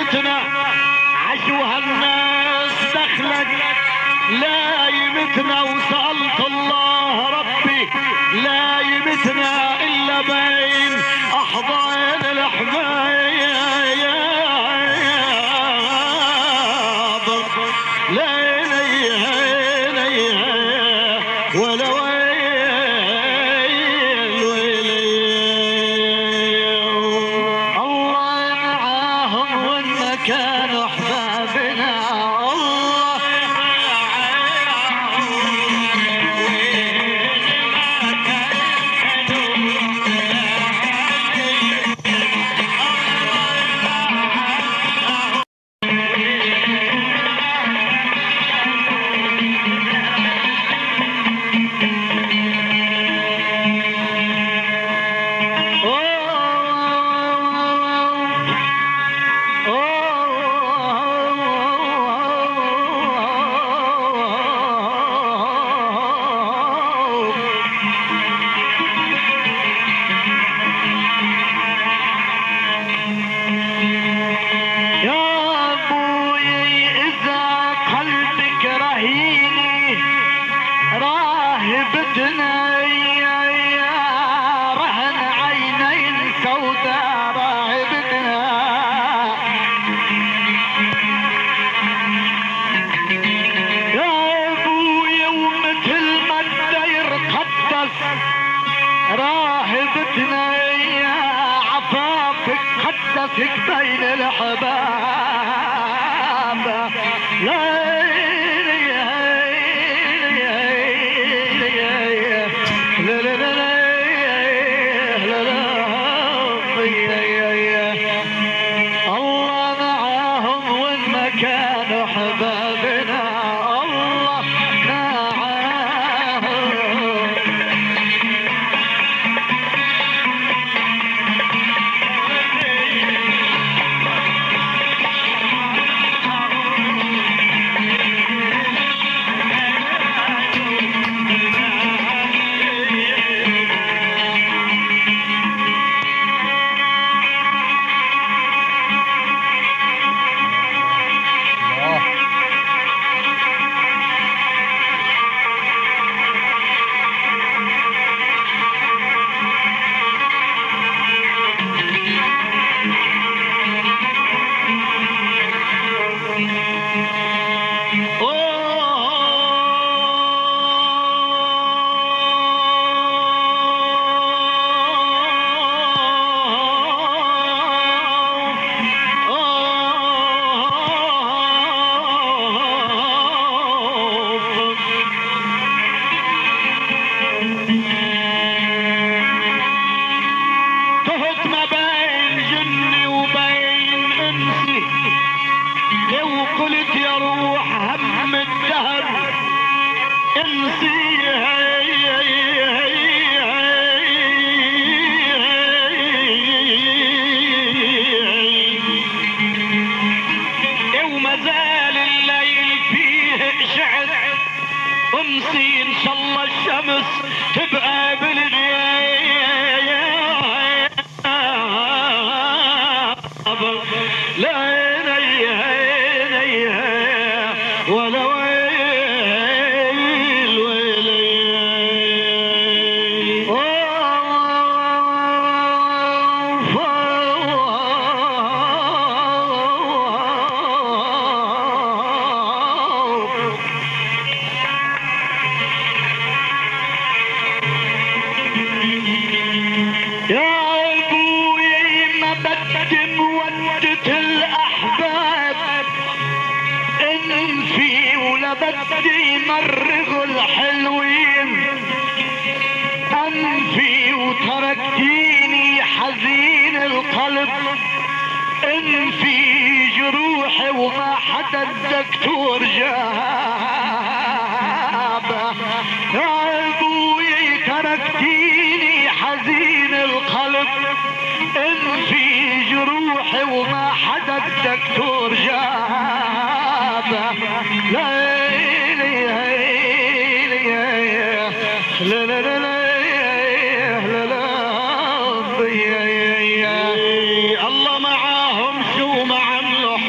يمتنا عشوها الناس دخلت لا يمتنا، وسألت الله ربي لا يمتنا إلا بين أحضان الحبايب، لا إليها ولا ويل الله معاهم وإن كانوا أحبابنا. راهبتنا يا عفافك قدسك بين الحباب، لا الله معاهم وين ما كانوا حبابنا، الله معاهم. ان شاء الله الشمس تبقى بالغياب، لا نيها ولا ويل ويلي. يا ابوي ما بدي مودة الاحباب انفي ولا بدي مرغ الحلوين، انفي وتركتيني حزين القلب، انفي جروحي وما حدا الدكتور جاب. يا ابوي تركتيني حزين القلب، انفي جروحي وما حدا الدكتور جاب. لا لا لا لا الله معاهم شو ما عملوا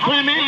محطم